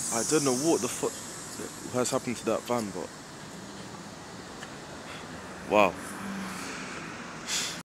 I don't know what the fuck has happened to that van, but wow.